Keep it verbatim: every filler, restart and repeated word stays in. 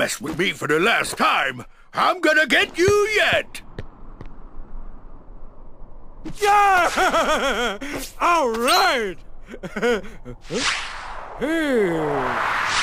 mess with me for the last time. I'm gonna get you yet! Yeah! All right! Hey.